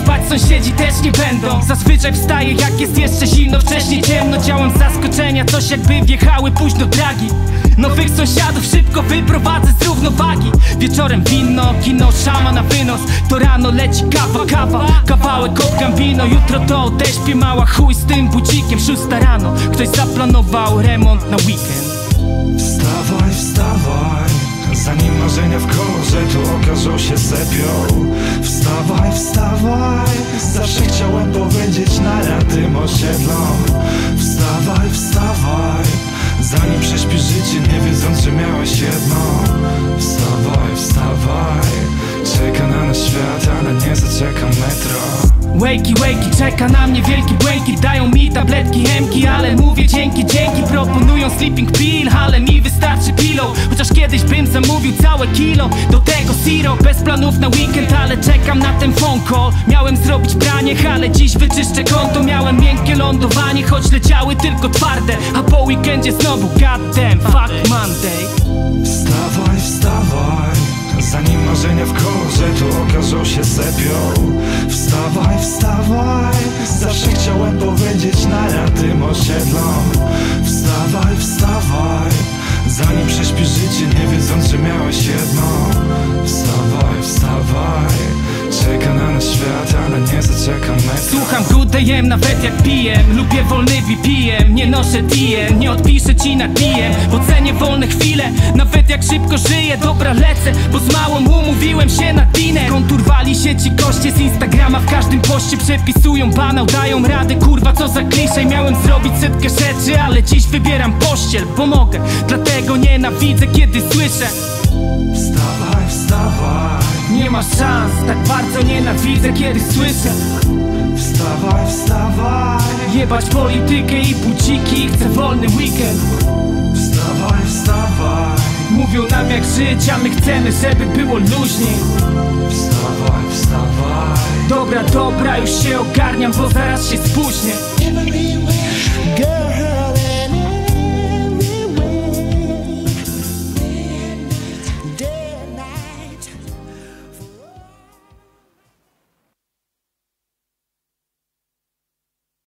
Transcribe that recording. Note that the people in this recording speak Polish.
spać sąsiedzi też nie będą. Zazwyczaj wstaję jak jest jeszcze zimno, wcześniej ciemno. Działam z zaskoczenia, coś jakby wjechały późno dragi. Nowych sąsiadów szybko wyprowadzę z równowagi. Wieczorem wino, kino, szama na wynos. To rano leci kawa, kawałek od Gambino. Jutro to odeśpię mała, chuj z tym budzikiem. 6 rano, ktoś zaplanował remont na weekend. Wstawaj, wstawaj, zanim marzenia w kolorze tu okażą się sepią. Wstawaj, wstawaj, zawsze chciałem powiedzieć na tym osiedlom. Wstawaj, wstawaj, zanim prześpisz życie nie wiedząc, że miałeś jedno. Wstawaj, wstawaj, czeka na nas świat, ale nie zaczeka metro. Wakey, czeka na mnie wielki błękit. Dają mi tabletki chemki, ale mówię dzięki. Proponują sleeping pill, ale mi wystarczy pillow. Chociaż kiedyś bym zamówił całe kilo. Do tego syrup, bez planów na weekend, ale czekam na ten phone call. Miałem zrobić pranie, ale dziś wyczyszczę konto. Miałem miękkie lądowanie, choć leciały tylko twarde. A po weekendzie znowu goddamn, fuck Monday. Wstawaj, wstawaj, zanim marzenia w kolorze tu okażą się sepią. Wstawaj, wstawaj, zawsze chciałem powiedzieć na tym osiedlom. Wstawaj, wstawaj, zanim prześpisz życie nie wiedząc, że miałeś jedno. Wstawaj, wstawaj, czeka na nas świat, ale nie zaczeka metro. Słucham good AM nawet jak piję. Lubię wolny VPN, nie noszę DM. Nie odpiszę ci na DM, bo cenię wolne chwile. Nawet jak szybko żyję, dobra lecę, bo z małą umówiłem się na dinner. Konturwali się ci goście z Instagrama, w każdym poście przepisują banał, dają radę, kurwa co za kliszej. Miałem zrobić setkę rzeczy, ale dziś wybieram pościel, bo mogę. Dlatego nienawidzę kiedy słyszę wstawaj, wstawaj, nie masz szans, tak bardzo nienawidzę kiedy słyszę wstawaj, wstawaj, jebać politykę i buciki, chcę wolny weekend. wstawaj, wstawaj, Mówią nam jak żyć, a my chcemy, żeby było luźniej. wstawaj, wstawaj. Dobra, już się ogarniam, bo zaraz się spóźnię.